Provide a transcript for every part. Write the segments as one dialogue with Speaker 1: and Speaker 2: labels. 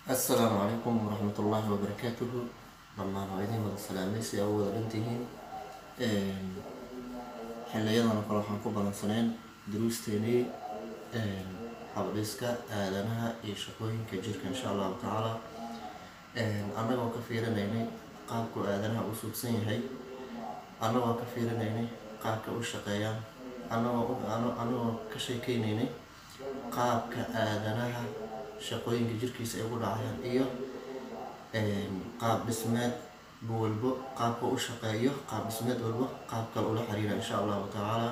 Speaker 1: السلام عليكم ورحمة الله وبركاته. لما نوعدين من السلاميسي أول بنتهين حلينا نقرأ حنكوبا سنين دروس تاني habdhiska aadanaha iyo shaqooyinka jirka insha Allah ta'ala. Anagoo ka fiirinaynay qaabka aadanaha u suubsan yahay, anagoo ka fiirinaynay qaabka u shaqeeyaan, anagoo ka sheekeynaynay qaabka aadanaha shaqooyinka jirkiisa ay ugu dhacayaan iyo qaab dhismeed walbo qaabka u shaqeeyo, qaab dhismeed walbo qaabka ula xiriira insha Allah ta'ala.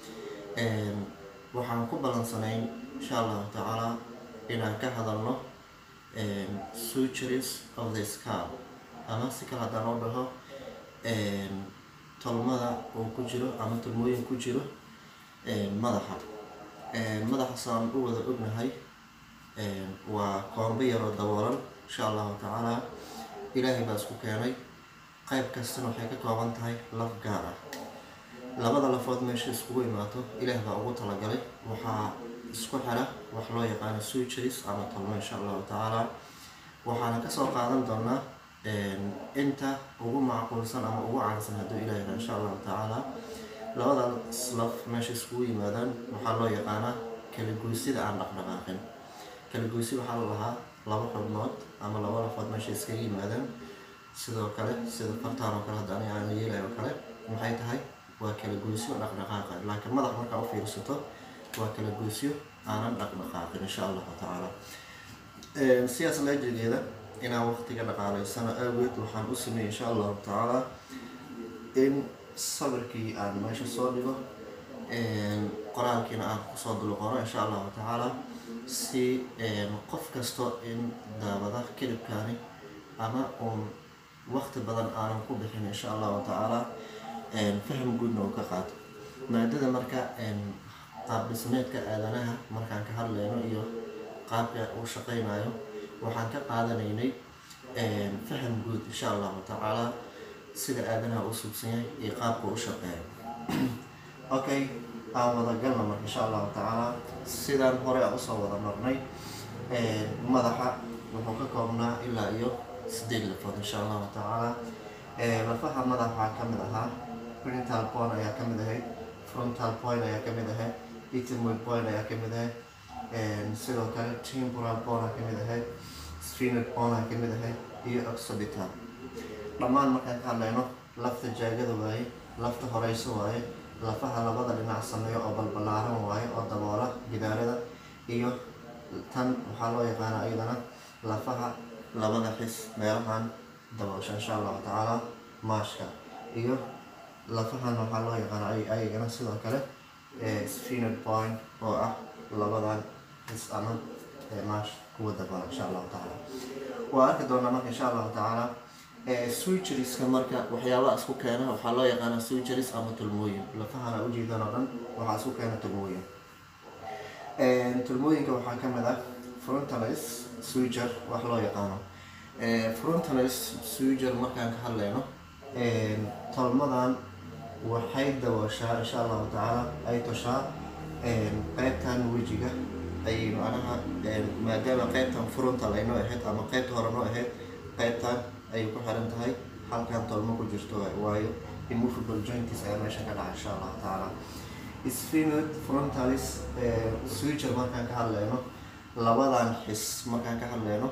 Speaker 1: waxaan ku balansanayn insha Allah ta'ala inaan ka hadalno sutures of the scalp, ama si kala hadaan oo dhaho tolmada oo ku jiro ama tolmooyin ku jiro madaxa. Madaxaasaan u wada ognahay waa qoombo yar oo daboolan insha Allah ta'ala. Ilaahay baa isku keenay, qayb kastana waxay ka kooban tahay laf gaar ah. labada lafood meesha iskugu imaato Ilaahay baa ugu talagalay, waxaa isku xira wax loo yaqaan sutures ama tolmo insha Allah ta'ala. waxaana ka soo qaadan doonaa inta ugu macquulsan ama ugu caansan hadduu Ilaahay insha Allah ta'ala. labada laf meesha iskugu yimaadaan waxaa loo yaqaanaa kala goysida aan dhaqdhaqaaqin. kala goysi waxaa la lahaa laba xubnood ama laba lafood meesha iskaga yimaadaan, sidoo kale sida fartaan oo kale haddana aan yeelayo kale maxay tahay waa kala goysyo dhaqdhaqaaqa. laakiin madax markaa u fiirsato waa kala goysyo aanan dhaqdhaqaaqin insha Allah ta'ala. siyaas laajigeeda inaan waqtiga dhaqaalaysano awgeed waxaan u sameeyay insha Allah ta'ala in sawirkii aan meesha soo dhigo, qoraalkiina aan kusoo dul qoro insha Allah ta'ala, si qof kasto in daawada kilibkaani ama waqti badan aanan ku bixin insha Allah ta'ala, faham guudna uu ka qaato. maadada marka qaab dhismeedka aadanaha markaan ka hadlayno iyo qaabka uu shaqeynayo waxaan ka qaadanaynay faham guud insha Allah ta'ala, sida aadanaha u suubsan yahay iyo qaabka uu shaqeeyo. okay, aan wada galno marka insha Allah ta'ala. sidaan hore aan usoo wada marnay, madaxa wuxuu ka koobnaa ilaa iyo 8 lafood insha Allah ta'ala. lafaha madaxa waxaa kamid ahaa frontal bone ayaa kamid ahayd, frontal bone ayaa kamid ahayd, ethmoid bone ayaa kamid ahayd, sidoo kale temporal bone ayaa kamid ahayd, sphenoid bone ayaa kamid ahayd iyo occipital. dhammaan markaan ka hadlayno lafta jaagada waaye, lafta horeyso waaye, lafaha labada dhinac sameeyo oo balbalaaran waaye oo daboola gidaarada, iyo tan waxaa loo yaqaana ayadana lafaha labada xis meelahan daboosha insha Allah ta'ala maashka, iyo lafahan waxaa loo yaqaana ayagana sidoo kale sphenoid bone oo ah labadan xis ama maash kuwa daboola insha Allah ta'ala. waa arki doonaa marka insha Allah ta'ala. sutureska marka waxyaabaha isku keena waxaa loo yaqaana sutures ama tolmooyin. lafahana ujeedaan oo dhan waxaa isku keena tolmooyin. tolmooyinka waxaa kamid ah frontalis suture wax loo yaqaano. frontalis suture markaan ka hadlayno, tolmadan waxay dabooshaa insha Allah ta'ala, ay toshaa qaybtan wejiga ay macnaha maadaama qaybtan frontal ay noo ahayd ama qaybta hore noo ahayd, qaybtan ay ku xiran tahay halkan tolmo ku jirto waayo immovable joints ayaa meesha ka dhaca insha Allah ta'ala. sphenoid frontalis suture markaan ka hadlayno, labadan xis markaan ka hadlayno,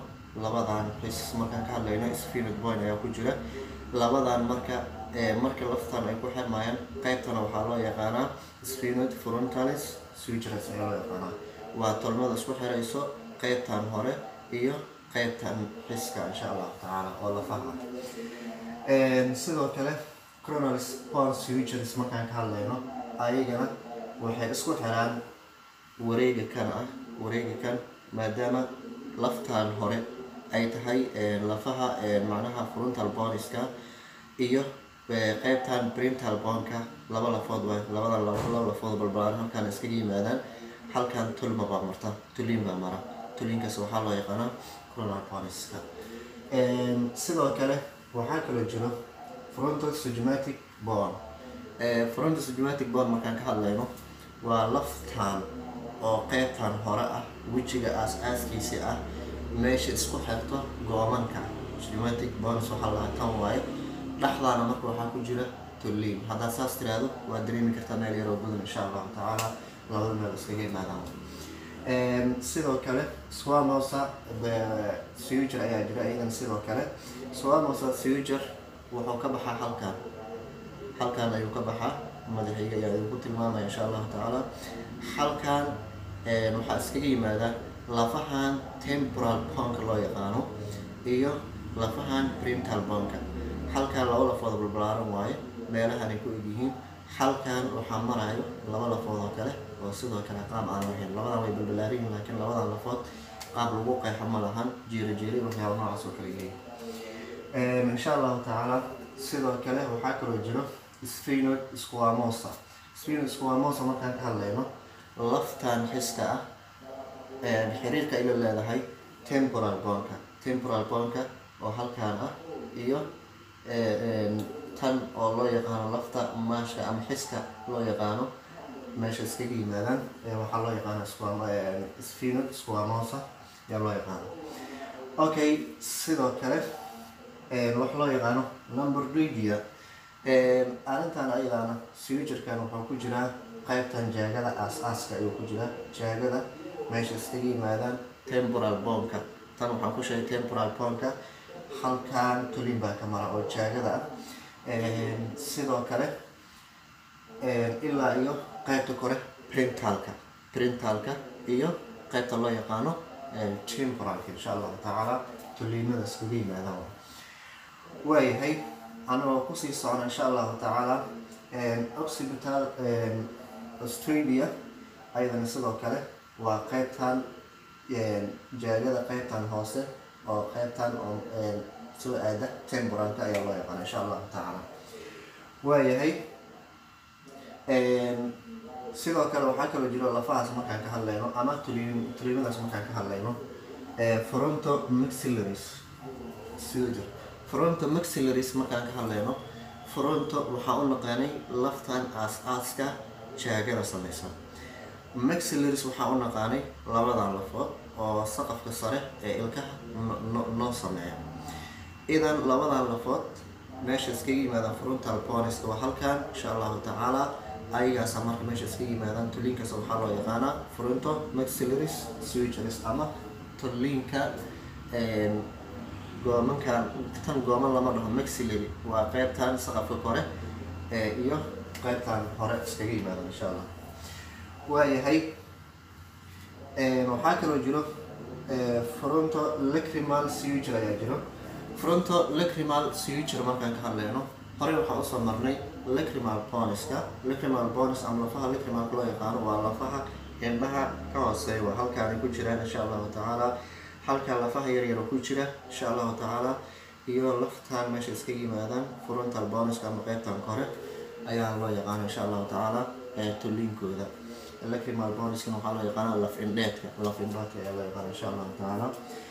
Speaker 1: sphenoid bone ayaa ku jira. labadan marka laftan ay ku xirmayaan qaybtana waxaa loo yaqaanaa sphenoid frontalis sutures ayaa loo yaqaanaa. waa tolmada isku xirayso qaybtan hore iyo qaybtan xiska insha Allah ta'ala oo lafaha. sidoo kale coronal bone sutures markaan ka hadlayno, ayagana waxay isku xiraan wareega kan maadaama laftan hore ay tahay lafaha macnaha frontal boneska iyo qaybtan parental boneka laba lafood waaye. labada lafood balbalaaran halkaan iskaga yimaadaan, halkaan tolma baa marta, tuliin baa mara. tuliinkaas waxaa loo yaqaanaa coronal boneska. sidoo kale waxaa kaloo jiro frontosugematic bone. frontosugematic bone markaan ka hadlayno waa laftaan oo qaybtan hore ah, wejiga aas-aaskiisa ah meesha isku xirto goomanka schematic bones waxa la tan waaye dhaxdaana marka waxa ku jira tulliin hadda saas tiraado waa dareemi kartaa meel yar oo badan insha Allah taala labada meel iskaga yimaadaan sidoo kale squamousa suture ayaa jira idan sidoo kale squamousa suture wuxuu ka baxaa halkan ayuu ka baxaa madaxiga ayaa ku tilmaamaya insha Allah taala halkan waxa iskaga yimaada lafahan temporal bone loo yaqaano iyo lafahan parietal bone halkan laba lafood balbalaaran waaye meelahan ay ku yihiin halkan waxa marayo laba lafood oo kale oo sidoo kale qaab aan lahayn labadan way balbalaarin laakiin labadan lafood qaab lagu qeexo ma lahan jiiri waxyaabo noocaas oo kale yahay insha Allah taala sidoo kale waxa kale jiro sphenoid squamosa markaan ka hadlayno laftan xiska ah xiriirka ay leedahay temporal bone oo halkan ah iyo tan oo loo yaqaano lafta maashka ama xiska loo yaqaano meesha iskaga yimaadaan waxaa loo yaqaano sphenoid squamosa yaa loo yaqaano okay sidoo kale wax loo yaqaano lumbrigia arintan ayadana suturekan wuxuu ku jiraa qaybtan jaagada aasaaska ayuu ku jiraa jaagada meesha iskaga yimaadaan temporal bone-ka tan waxaan ku sheegay temporal bone-ka halkan tulin baa ka mara oo jaagada ah sidoo kale ilaa iyo qaybta kore parentalka iyo qaybta loo yaqaano temporalka insha Allah taala tuliinada iskaga yimaadaan waayahay anoo kusii socona insha Allah taala occipital Australia ayadana sidoo kale waa qaybtan jaagada qaybtan hoose oo qaybtan oo soo aada temporalka ayaa loo yaqaan insha Allah taala waayahay sidoo kale waxaa kaloo jiro lafahaas markaan ka hadlayno ama tuliimadaas markaan ka hadlayno frontomaxillaris suture frontomaxillaris markaan ka hadlayno fronto waxaa u naqaanay laftan aas-aaska jaagada samaysan maxillaris waxaa u naqaanay labadan lafood oo saqafka sare ee ilkaha noo sameeya idan labadan lafood meesha iskaga yimaadaan frontal bones waa halkan insha Allah taala ayagaas marka meesha iskaga yimaadaan tuliinkaas waxaa loo yaqaanaa frontomaxillaris sutures ama tuliinka goomankan tan gooman lama dhaho maxillary waa qaybtan saqafka kore iyo qaybtan hore iskaga yimaadaan insha Allah waayahay waxaa kaloo jiro frontolacrimal suture ayaa jiro frontolacrimal suture markaan ka hadlayno horey waxaa usoo marnay lacrimal bones ama lafaha lacrimalka loo yaqaano waa lafaha indhaha ka hooseeya waa halkaanay ku jiraan insha Allah taala halka lafaha yaryar ku jira insha Allah taala iyo laftaan meesha iskaga yimaadaan frontal bones ama qaybtan kore ayaa loo yaqaan insha Allah taala tuliinkooda lacrimal bones waxaa loo yaqaan laf indheedka ayaa loo yaqaan insha Allah taala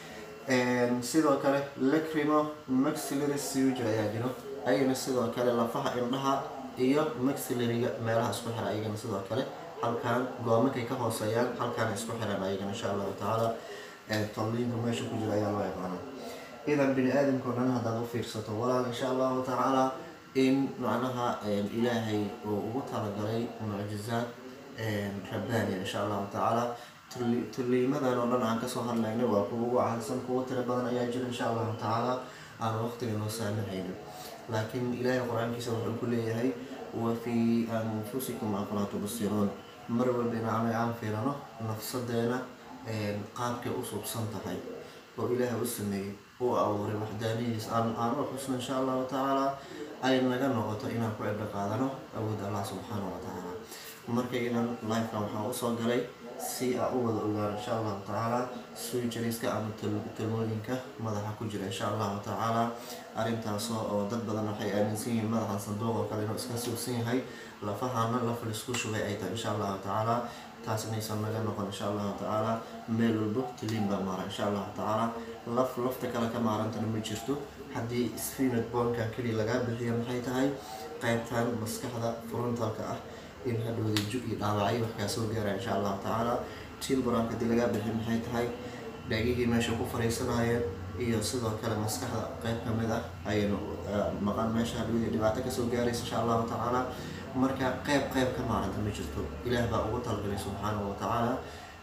Speaker 1: sidoo kale lacrimomaxillary suture ayaa jiro ayagana sidoo kale lafaha indhaha iyo maxillaryga meelaha isku xira ayagana sidoo kale halkan goomankay ka hooseeyaan halkan isku xiran ayagana insha Allah taala tuliinka meesha ku jira ayaa loo yaqaana idan bini aadamka oo dhan haddaad u fiirsato walaal insha Allah taala in macnaha ilaahay uu ugu talagalay mucjizaad rabbaani insha Allah taala tuliimadan oo dhan aan kasoo hadlaynay waa kuwa ugu caansan kuwa tiro badan ayaa jira insha Allah taala aan waqtiga noo saamixaynin laakiin ilaahay quraankiisa wuxuu ku leeyahay wa fi anfusikum afalaa tubsiruun mar walba aan fiirano nafsadeena qaabkay u suubsan tahay oo ilaahay u sameeyay oo abuuray waxdaanihiis aan u xusno insha Allah taala ay naga noqoto inaan ku cibro qaadano awoodda Allah subhanahu wa taala marka inaan live-ka waxaan usoo galay si aan u wada ogaano insha Allah taala sutureska ama tulmooyinka madaxa ku jira insha Allah taala arrintaas oo dad badan waxay aaminsan yihiin madaxa sanduuq oo kale inuu iska suubsan yahay lafahana laf la isku shubay ay tahay insha Allah taala taasna aysan naga noqon insha Allah taala meel walba tuliin baa mara insha Allah taala lafta kale ka maarantana ma jirto haddii sphenoid bone-ka kaliya laga bixiyo maxay tahay qaybtan maskaxda frontalka ah in hadhowda jug iyo dhaawacyo wax kaa soo gaara insha Allah taala temporalka haddii laga bixiyo maxay tahay dhaagihii meesha ku fariisanayeen iyo sidoo kale maskaxda qayb ka mid ah ayaynu maqan meesha hadhowdii dhibaato kasoo gaaraysa insha allahu tacaala. marka qayb ka maaranta ma jirto, ilaah baa ugu talagalay subxaanahu wa tacaala.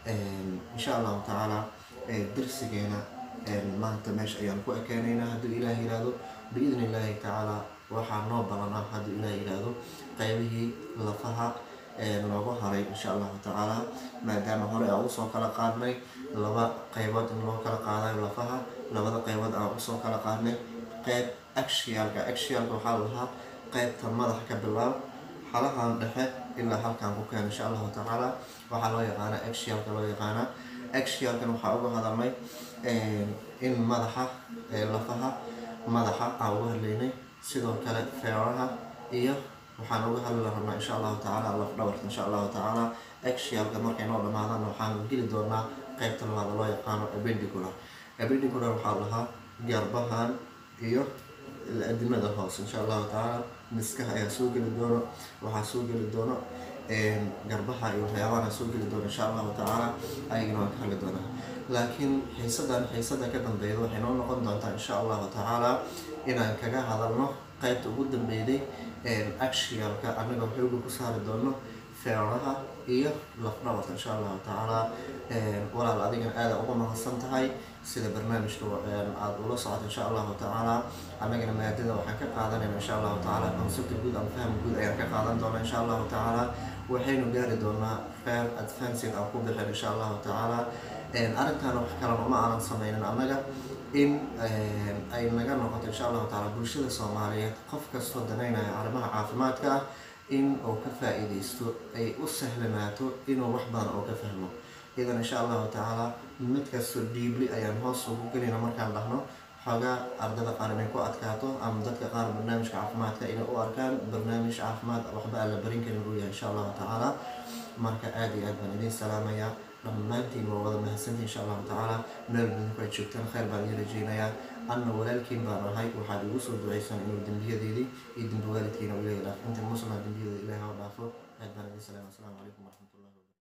Speaker 1: insha allahu tacaala darsigeena maanta meesha ayaan ku ekeenaynaa hadduu ilaah yiraahdo biidni illaahi tacaala. waxaa noo balanaa hadduu ilaah yiraahdo qaybihii lafaha loogu haray insha allahu tacaala, maadaama hore aan usoo kala qaadnay laba qaybood in loo kala qaadayo lafaha. labada qaybood aan usoo kala qaadnay qayb axialka waxaa lahaa qaybta madaxa ka bilaab xalahan dhexe ilaa halkaan ku keen insha allahu tacaala, waxaa loo yaqaana axialka loo yaqaana. axialkan waxaa uga hadalnay in madaxa lafaha madaxa aan uga hadlaynay, sidoo kale feeraha iyo waxaan uga hadli rabnaa insha allahu tacaala laf dhabarta insha allahu tacaala. axialka markay noo dhamaadaan waxaan geli doonaa qaybta labaad loo yaqaano appendicular. waxaa lahaa garbahan iyo adimada hoose insha allahu tacaala. miskaha ayaa soo geli doono, waxaa soo geli doono garbaha iyo waxyaabaha soo geli doono insha allahu tacaala, ayagana waan ka hadli doonaa. laakiin xiisada ka dambeeyda waxay noo noqon doontaa insha allahu tacaala inaan kaga hadalno qaybta ugu dambeyday axialka, annaga xooga ku saari doono feeraha iyo laf dhabarta insha allahu tacaala. walaal adigana aada ugu mahadsan tahay sida barnaamijka aad ula socoto insha allahu tacaala. annagana maadada waxaan ka qaadanayna insha allahu tacaala concept guud ama faham guud ayaan ka qaadan doonaa insha allahu tacaala. waxaynu gaari doonaa fair advancing aan ku bixin insha allahu tacaala. arrintan wax kalena uma aanan sameynin annaga in ay naga noqoto insha allahu tacaala bulshada Soomaaliyeed qof kastoo danaynaya arrimaha caafimaadka in uu ka faa'iideysto, ay u sahlanaato inuu wax badan oo ka fahmo. idan insha allahu tacaala mid kastoo deeply ayaan hoos ugu gelina markaan dhahno xoogaa ardada qaar inay ku adkaato ama dadka qaar barnaamijka caafimaadka inay u arkaan barnaamij caafimaad waxba aan la barin karin uu yahay insha allahu tacaala. marka aad iyo aad baan idiin salaamayaa dhammaantiin, waa wada mahadsantiin insha allahu tacaala. meel badan ku aad joogtaan khayr baan idiin rajeynayaa. anna walaalkiin baan ahay, waxaad igu soo duceysan inuu dembiyadeedii iyo dembi waalidkiina u leeyahay dhaaf inta muslimaa dembiyada ilaahay ha dhaafo. aad baan idiin salaamay. assalaamu calaykum waraxmatullahi